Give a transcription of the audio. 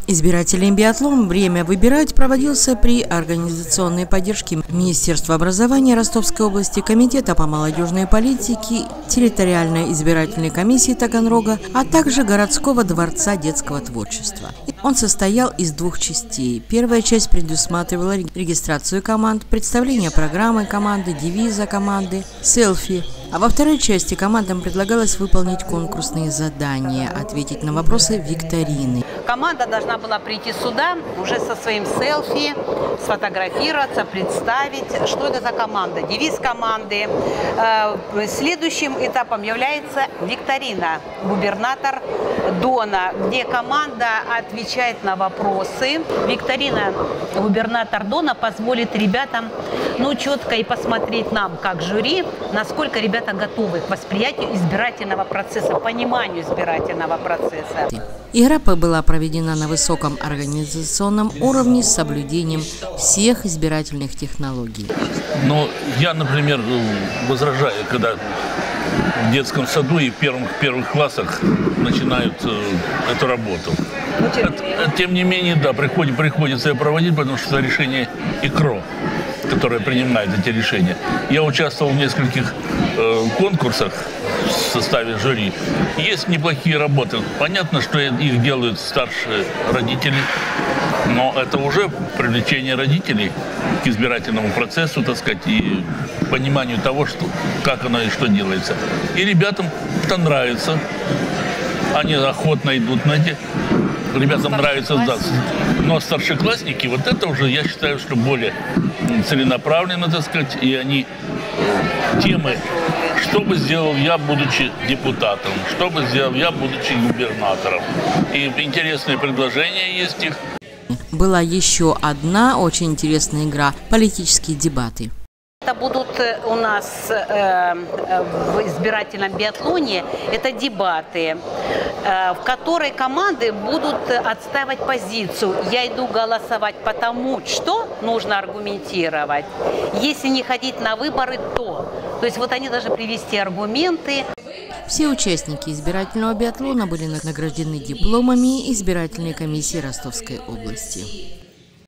Избирательный биатлон «Время выбирать» проводился при организационной поддержке Министерства образования Ростовской области, Комитета по молодежной политике, территориальной избирательной комиссии Таганрога, а также городского дворца детского творчества. Он состоял из двух частей. Первая часть предусматривала регистрацию команд, представление программы команды, девиза команды, селфи. А во второй части командам предлагалось выполнить конкурсные задания, ответить на вопросы викторины. Команда должна была прийти сюда уже со своим селфи, сфотографироваться, представить, что это за команда, девиз команды. Следующим этапом является викторина «Губернатор Дона», где команда отвечает на вопросы. Викторина «Губернатор Дона» позволит ребятам четко и посмотреть нам, как жюри, насколько ребята готовы к восприятию избирательного процесса, пониманию избирательного процесса. Игра была проведена на высоком организационном уровне с соблюдением всех избирательных технологий. Но я, например, возражаю, когда в детском саду и в первых классах начинают эту работу. Тем не менее, да, приходится ее проводить, потому что это решение ИКРО, которое принимает эти решения. Я участвовал в нескольких конкурсах в составе жюри. Есть неплохие работы. Понятно, что их делают старшие родители, но это уже привлечение родителей к избирательному процессу, так сказать, и пониманию того, как оно и что делается. И ребятам это нравится. Они охотно идут на эти. Ребятам нравится, да. Но старшеклассники, вот это уже, я считаю, что более целенаправленно, так сказать, и они темы, что бы сделал я, будучи депутатом, что бы сделал я, будучи губернатором. И интересные предложения есть их. Была еще одна очень интересная игра – политические дебаты. Это будут у нас в избирательном биатлоне, это дебаты, в которой команды будут отстаивать позицию. Я иду голосовать потому, что нужно аргументировать. Если не ходить на выборы, то. То есть вот они должны привести аргументы. Все участники избирательного биатлона были награждены дипломами избирательной комиссии Ростовской области.